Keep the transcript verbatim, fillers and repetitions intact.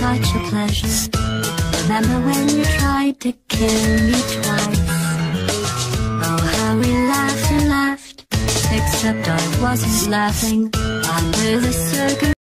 such a pleasure. Remember when you tried to kill me twice? Oh, how we laughed and laughed, except I wasn't laughing under the circus.